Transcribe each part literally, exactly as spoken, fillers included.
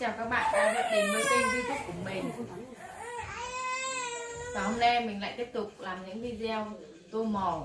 chào các bạn đã đến với kênh YouTube của mình. Và hôm nay mình lại tiếp tục làm những video tô màu.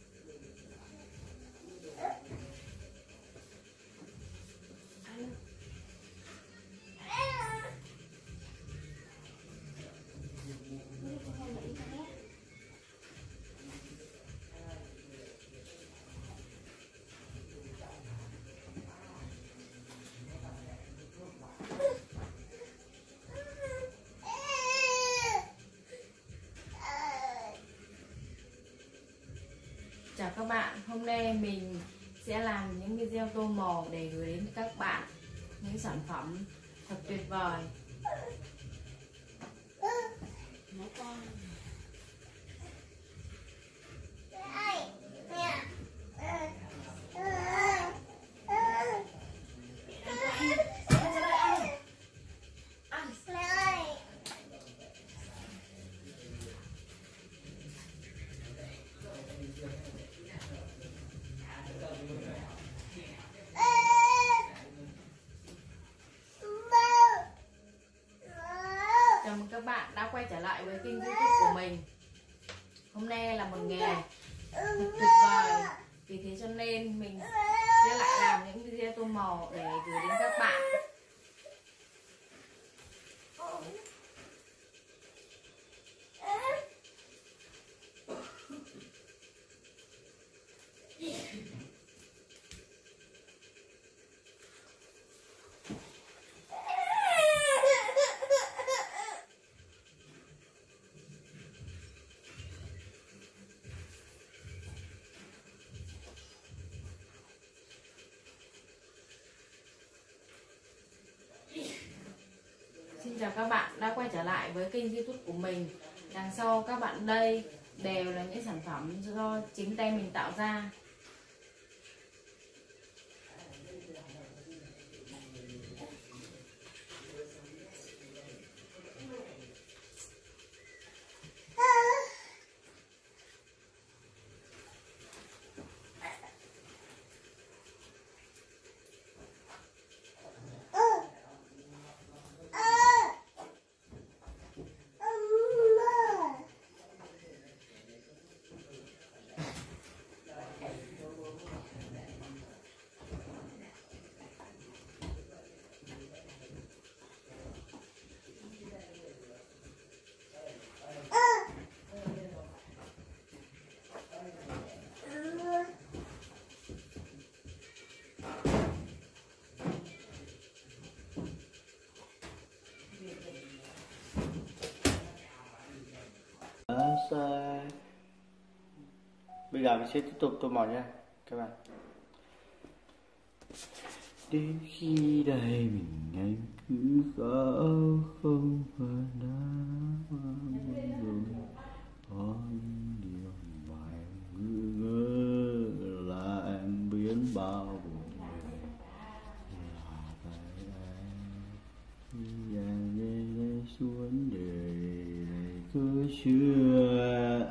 Chào các bạn, hôm nay mình sẽ làm những video tô màu để gửi đến các bạn những sản phẩm thật tuyệt vời. Chào mừng các bạn đã quay trở lại với kênh YouTube của mình. Hôm nay là một ngày thật tuyệt vời, vì thế cho nên mình sẽ lại làm những video tô màu để gửi đến các bạn. Xin chào các bạn đã quay trở lại với kênh YouTube của mình. Đằng sau các bạn đây đều là những sản phẩm do chính tay mình tạo ra. Bây giờ mình sẽ tiếp tục tô màu nha các bạn. Đến khi đây mình anh cứ có không phải đã rồi có những điều mà em cứ ngỡ là em biến bao buồn người là tại anh khi em lên xuống đời này cứ chưa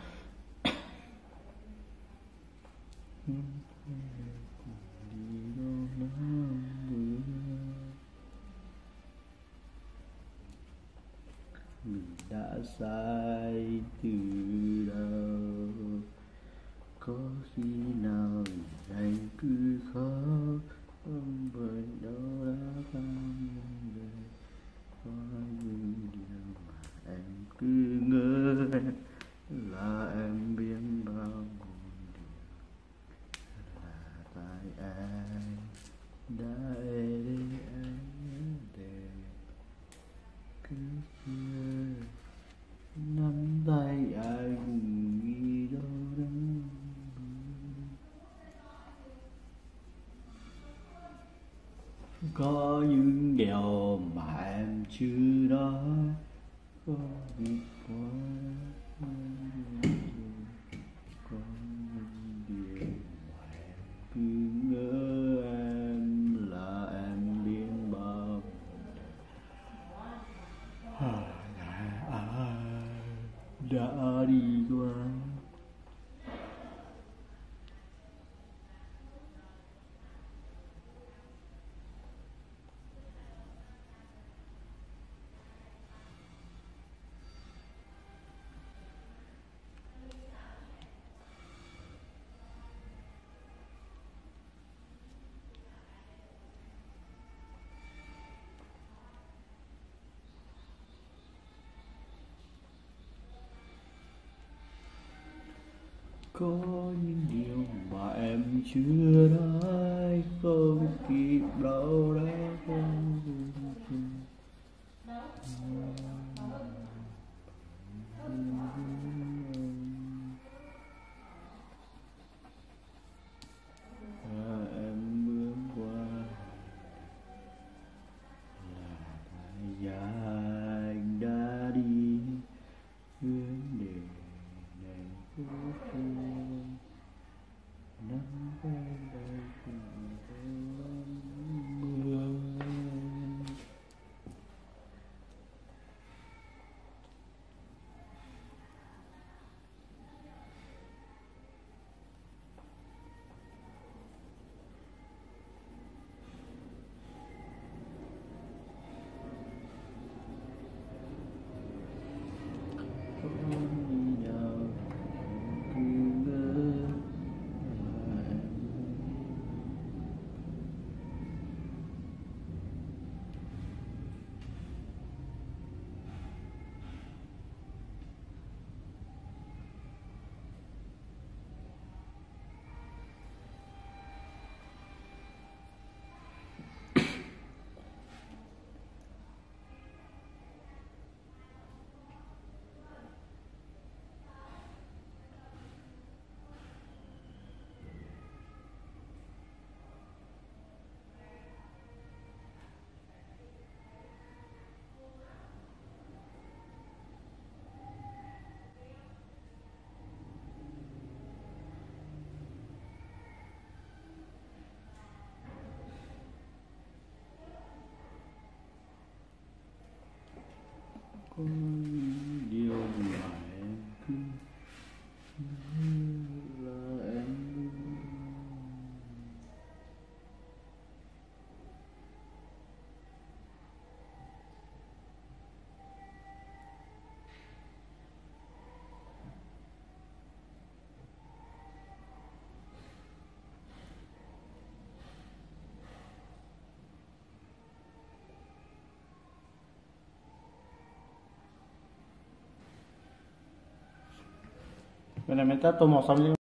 mình đã sai từ đâu, có khi nào anh cứ khó không bởi đâu đã bao nhiêu đời, có những điều mà em cứ ngỡ là em biến bao buồn điều là tại anh đã để anh để cứ chưa nắm tay anh đi đâu đó. Có những điều mà em chưa nói, có những quá có những điều mà em cứ ngỡ em là em biến bao đã đi qua. có những điều mà em chưa nói không kịp đâu đó à, em bước qua là thời gian đã đi hướng để này cuối cùng nắng bay bay cùng cơn mưa. Có những điều mà em cứ nhớ là em Cái này mình tắt tô màu xong chứ.